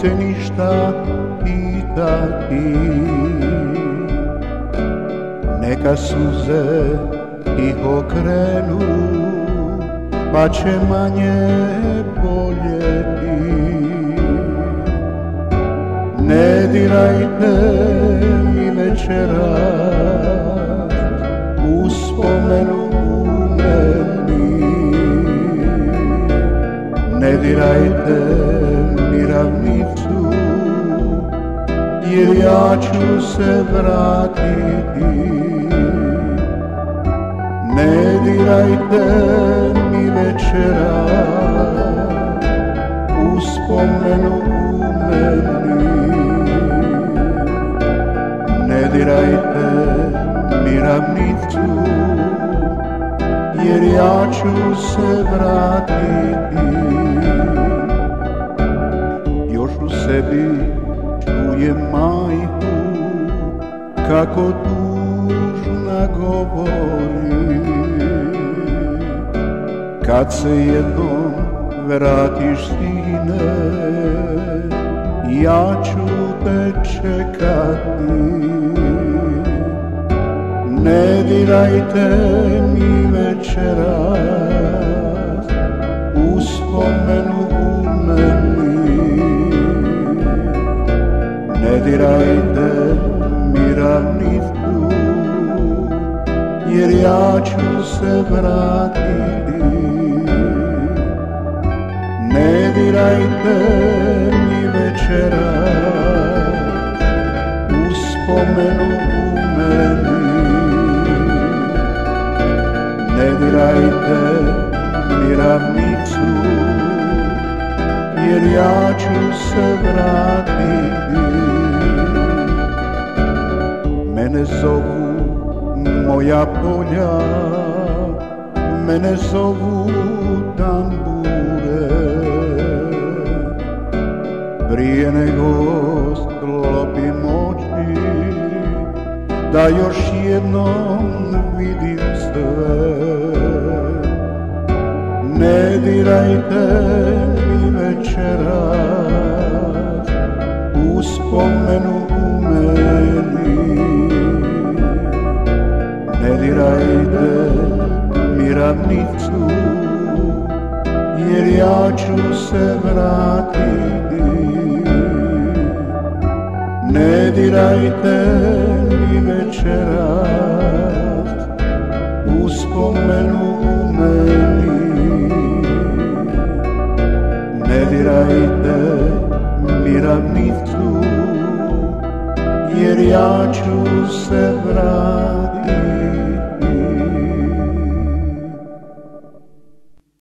te ništa pitati. Neka suze ih okrenu, pa će manje boljeti. Ne dirajte mi večeras uspomenu meni, ne dirajte mi ravnicu, jer ja ću se vratiti. Ne dirajte mi večeras uspomenu meni, ne dirajte mi ravnicu, jer ja ću se vratiti. Još u sebi čujem majku kako tužna govori. Kad se jednom vratiš, sine, ja ću te čekati. Ne dirajte mi večeras uspomenu meni, ne dirajte mi ravnicu, jer ja ću se vratiti. Ne dirajte mi večeras uspomenu meni, ne dirajte mi ravnicu, jer ja ću se vratiti. Mene zovu moja polja, mene zovu tambure. Prije nego sklopim oči, da još jednom vidim sve. Ne dirajte mi večeras uspomenu meni, ne dirajte mi ravnicu, jer ja ću se vratiti. Ne dirajte mi večeras uspomenu meni, ne dirajte mi ravnicu, jer ja ću se vratiti.